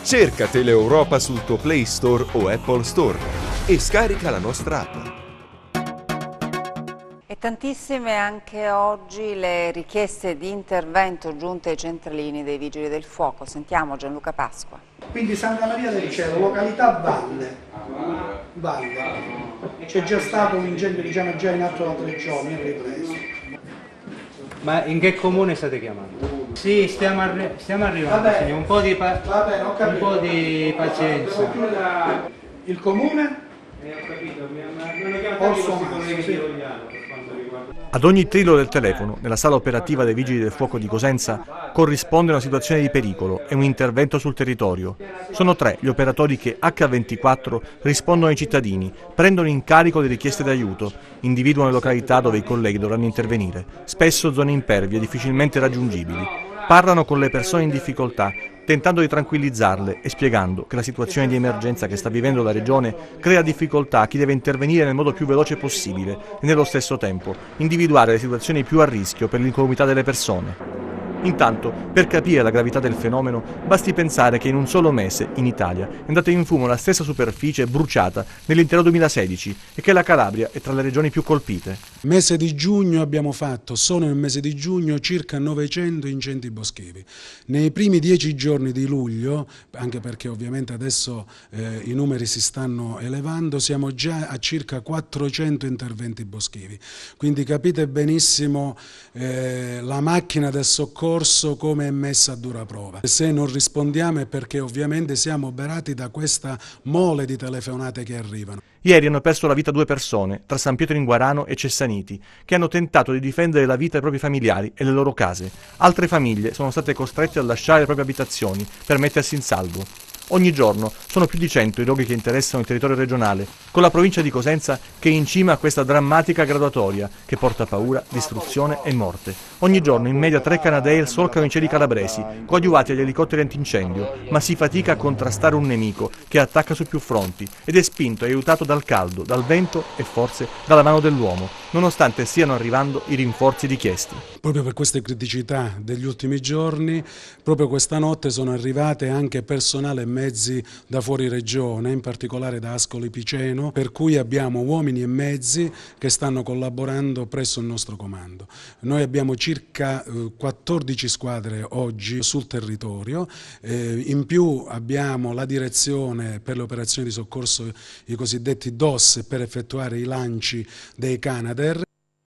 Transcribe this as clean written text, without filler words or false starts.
Cerca Teleeuropa sul tuo Play Store o Apple Store e scarica la nostra app. E tantissime anche oggi le richieste di intervento giunte ai centralini dei Vigili del Fuoco. Sentiamo Gianluca Pasqua. Quindi Santa Maria del Cielo, località Valle. C'è già stato un incendio, diciamo, già in atto da 3 giorni, è ripreso. Ma in che comune state chiamando? Sì, stiamo arrivando, Vabbè, signor. Un po' di pazienza. Il comune? Ho capito, Ad ogni trillo del telefono, nella sala operativa dei Vigili del Fuoco di Cosenza, corrisponde una situazione di pericolo e un intervento sul territorio. Sono 3 gli operatori che H24 rispondono ai cittadini, prendono in carico le richieste d'aiuto, individuano le località dove i colleghi dovranno intervenire, spesso zone impervie, difficilmente raggiungibili. Parlano con le persone in difficoltà, tentando di tranquillizzarle e spiegando che la situazione di emergenza che sta vivendo la Regione crea difficoltà a chi deve intervenire nel modo più veloce possibile e nello stesso tempo individuare le situazioni più a rischio per l'incolumità delle persone. Intanto, per capire la gravità del fenomeno, basti pensare che in un solo mese, in Italia, è andata in fumo la stessa superficie bruciata nell'intero 2016 e che la Calabria è tra le regioni più colpite. Mese di giugno abbiamo fatto, solo nel mese di giugno, circa 900 incendi boschivi. Nei primi 10 giorni di luglio, anche perché ovviamente adesso i numeri si stanno elevando, siamo già a circa 400 interventi boschivi. Quindi capite benissimo la macchina del soccorso come è messa a dura prova. Se non rispondiamo è perché ovviamente siamo oberati da questa mole di telefonate che arrivano. Ieri hanno perso la vita 2 persone, tra San Pietro in Guarano e Cessaniti, che hanno tentato di difendere la vita dei propri familiari e le loro case. Altre famiglie sono state costrette a lasciare le proprie abitazioni per mettersi in salvo. Ogni giorno sono più di 100 i roghi che interessano il territorio regionale, con la provincia di Cosenza che è in cima a questa drammatica graduatoria che porta paura, distruzione e morte. Ogni giorno in media 3 Canadair solcano i cieli calabresi, coadiuvati agli elicotteri antincendio, ma si fatica a contrastare un nemico che attacca su più fronti ed è spinto e aiutato dal caldo, dal vento e forse dalla mano dell'uomo, nonostante stiano arrivando i rinforzi richiesti. Proprio per queste criticità degli ultimi giorni, proprio questa notte sono arrivate anche personale e mezzi da fuori regione, in particolare da Ascoli Piceno, per cui abbiamo uomini e mezzi che stanno collaborando presso il nostro comando. Noi abbiamo circa 14 squadre oggi sul territorio, in più abbiamo la direzione per le operazioni di soccorso, i cosiddetti DOS, per effettuare i lanci dei Canadair.